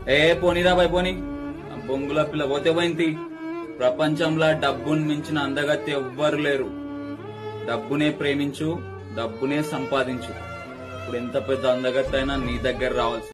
ఏ పోనీరా bye పోనీ, బొంగుల పిల్ల పోతే పోయింది. ప్రపంచంలో డబ్బును మించిన అందగత్తి ఎవ్వరు లేరు. డబ్బునే ప్రేమించు, డబ్బునే సంపాదించు. ఇప్పుడు ఎంత పెద్ద అందగత్తి అయినా నీ దగ్గర రావాల్సి